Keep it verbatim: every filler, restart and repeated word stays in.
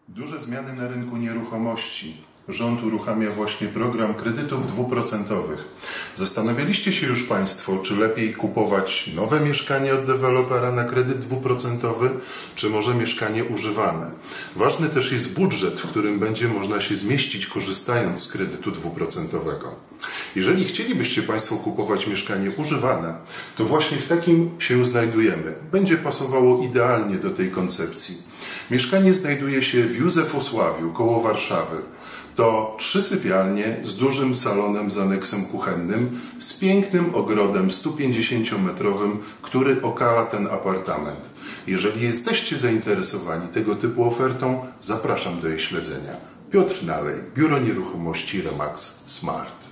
Duże zmiany na rynku nieruchomości. Rząd uruchamia właśnie program kredytów dwuprocentowych. Zastanawialiście się już Państwo, czy lepiej kupować nowe mieszkanie od dewelopera na kredyt dwuprocentowy, czy może mieszkanie używane. Ważny też jest budżet, w którym będzie można się zmieścić, korzystając z kredytu dwuprocentowego. Jeżeli chcielibyście Państwo kupować mieszkanie używane, to właśnie w takim się znajdujemy. Będzie pasowało idealnie do tej koncepcji. Mieszkanie znajduje się w Józefosławiu, koło Warszawy. To trzy sypialnie z dużym salonem z aneksem kuchennym, z pięknym ogrodem stupięćdziesięciometrowym, który okala ten apartament. Jeżeli jesteście zainteresowani tego typu ofertą, zapraszam do jej śledzenia. Piotr Nalej, Biuro Nieruchomości Remax Smart.